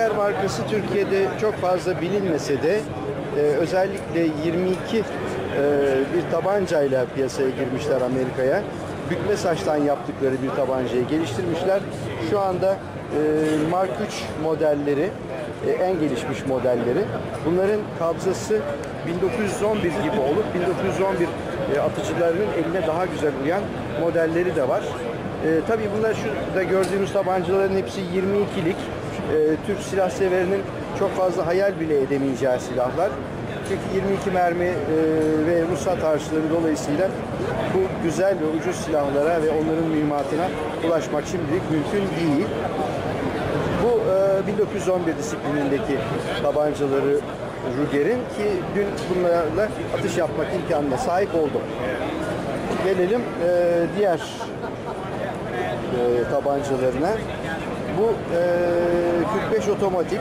Ruger markası Türkiye'de çok fazla bilinmese de özellikle 22 bir tabancayla piyasaya girmişler Amerika'ya. Bükme saçtan yaptıkları bir tabancayı geliştirmişler. Şu anda Mark 3 modelleri, en gelişmiş modelleri. Bunların kabzası 1911 gibi olup 1911 atıcılarının eline daha güzel uyan modelleri de var. Tabii bunlar şurada gördüğünüz tabancaların hepsi 22'lik. Türk silah severinin çok fazla hayal bile edemeyeceği silahlar. Çünkü 22 mermi ve ruhsat harçları dolayısıyla bu güzel ve ucuz silahlara ve onların mühimmatına ulaşmak şimdilik mümkün değil. Bu 1911 disiplinindeki tabancaları Ruger'in ki dün bunlarla atış yapmak imkanına sahip oldum. Gelelim diğer tabancalarına. Bu 45 otomatik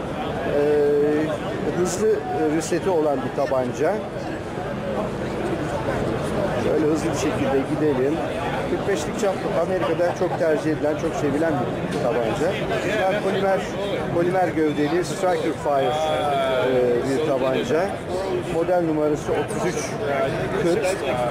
hızlı reseti olan bir tabanca. Şöyle hızlı bir şekilde gidelim. 45'lik çap Amerika'da çok tercih edilen, çok sevilen bir tabanca. Bunlar polimer gövdeli Striker Fire bir tabanca. Model numarası 3340.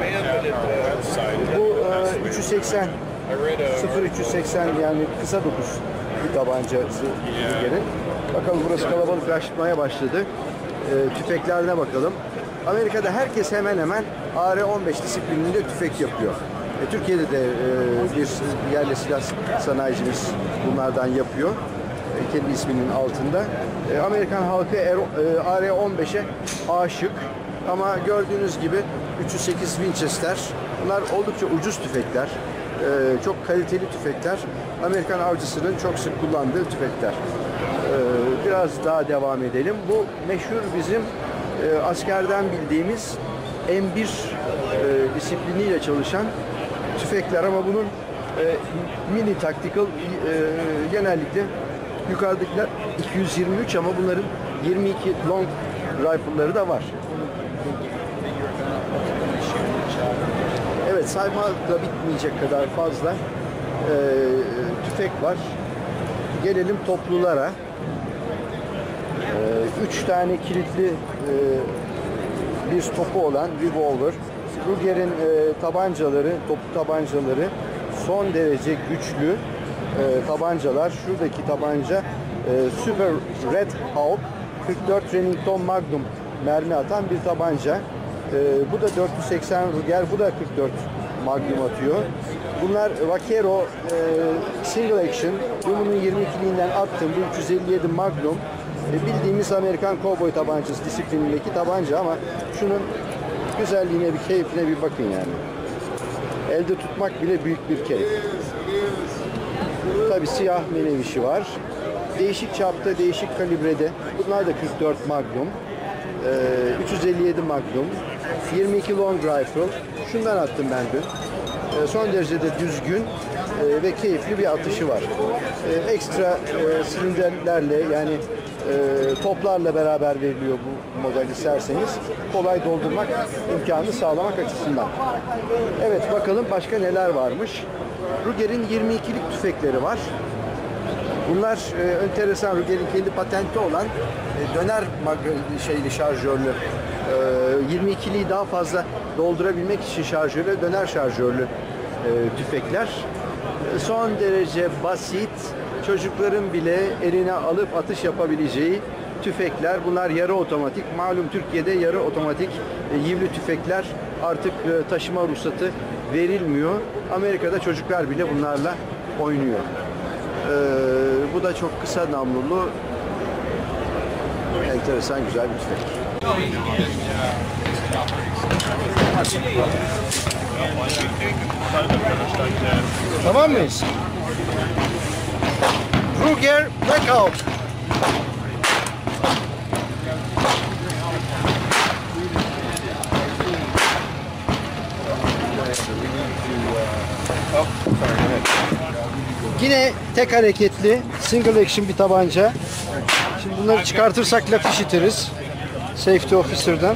Bu 380 0380 yani kısa dokuz bir tabancası Ruger'in. Bakalım burası kalabalıklaşmaya başladı. Tüfeklerine bakalım. Amerika'da herkes hemen hemen AR-15 disiplininde tüfek yapıyor. Türkiye'de de bir yerli silah sanayicimiz bunlardan yapıyor. Kendi isminin altında. Amerikan halkı AR-15'e aşık. Ama gördüğünüz gibi 308 Winchester. Bunlar oldukça ucuz tüfekler. Çok kaliteli tüfekler. Amerikan avcısının çok sık kullandığı tüfekler. Biraz daha devam edelim. Bu meşhur bizim askerden bildiğimiz M1 disipliniyle çalışan tüfekler ama bunun mini tactical genellikle yukarıdakiler 223 ama bunların 22 long rifle'ları da var. Evet, saymakla bitmeyecek kadar fazla tüfek var. Gelelim toplulara. 3 tane kilitli bir topu olan revolver. Ruger'in tabancaları, toplu tabancaları son derece güçlü tabancalar. Şuradaki tabanca Super Red Hawk 44 Remington Magnum mermi atan bir tabanca. Bu da 480 Ruger, bu da 44 Magnum atıyor. Bunlar Vaquero Single Action. Bunun 22'liğinden attım. Bu 357 Magnum. Bildiğimiz Amerikan kovboy tabancası disiplinindeki tabanca ama şunun güzelliğine, bir keyfine bir bakın yani. Elde tutmak bile büyük bir keyif. Tabi siyah menevişi var. Değişik çapta, değişik kalibrede. Bunlar da 44 Magnum. 357 Magnum. 22 Long Rifle. Şundan attım ben dün. Son derecede düzgün ve keyifli bir atışı var. Ekstra silindirlerle yani toplarla beraber veriliyor bu model isterseniz. Kolay doldurmak imkanı sağlamak açısından. Evet, bakalım başka neler varmış. Ruger'in 22'lik tüfekleri var. Bunlar enteresan. Ruger'in kendi patenti olan döner şarjörlü 22'liği daha fazla doldurabilmek için şarjörü, döner şarjörlü tüfekler. Son derece basit, çocukların bile eline alıp atış yapabileceği tüfekler. Bunlar yarı otomatik. Malum Türkiye'de yarı otomatik yivli tüfekler artık taşıma ruhsatı verilmiyor. Amerika'da çocuklar bile bunlarla oynuyor. Bu da çok kısa namlulu, enteresan, güzel bir tüfek. Tamam mıyız? Ruger Blackout. Yine tek hareketli single action bir tabanca. Şimdi bunları çıkartırsak laf işitiriz. Safety Officer'dan.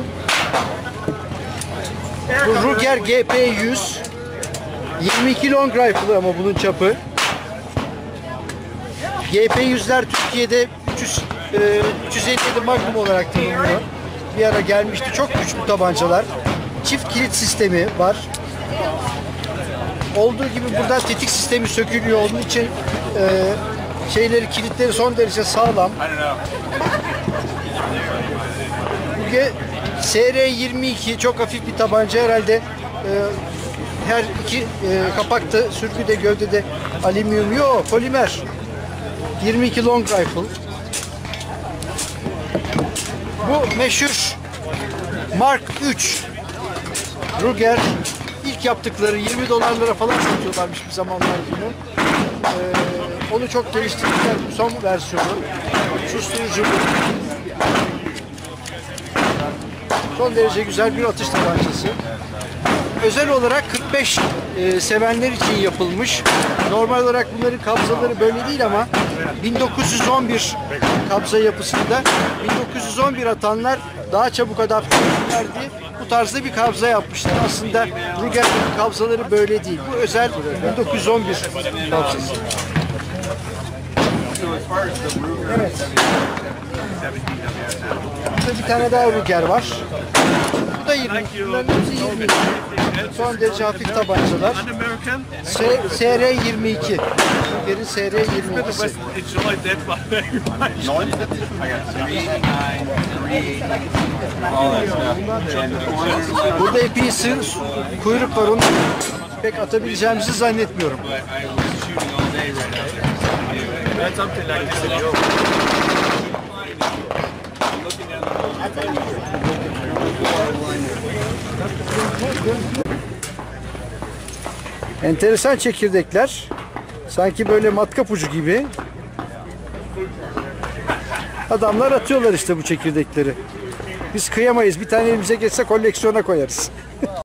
Bu Ruger GP100. 22 long rifle ama bunun çapı. GP100'ler Türkiye'de 357 Magnum olarak tanımlıyor. Bir ara gelmişti. Çok güçlü tabancalar. Çift kilit sistemi var. Olduğu gibi buradan tetik sistemi sökülüyor. Onun için kilitleri son derece sağlam. SR22 çok hafif bir tabanca herhalde. Her iki kapakta, sürgüde, gövdede alüminyum, yok polimer. 22 long rifle. Bu meşhur Mark 3 Ruger. İlk yaptıkları $20 falan satıyorlarmış bir zamanlar bunu. Onu çok geliştirdiler, son versiyonu. Susturucu bu. Son derece güzel bir atış tabancası. Özel olarak 45 sevenler için yapılmış. Normal olarak bunların kabzaları böyle değil ama 1911 kabza yapısında 1911 atanlar daha çabuk adapte olurlar diye bu tarzda bir kabza yapmışlar. Aslında Ruger'in kabzaları böyle değil. Bu özel 1911 kabzası. Evet. Burada bir tane daha Ruger var. Bu da 20. Bunların hepsi 20. Son derece hafif tabancalar. SR22. Ruger'in SR22'si. Burada epey sığ kuyruk var. Onu pek atabileceğimizi zannetmiyorum. Enteresan çekirdekler. Sanki böyle matkap ucu gibi. Adamlar atıyorlar işte bu çekirdekleri. Biz kıyamayız. Bir tane elimize geçse koleksiyona koyarız.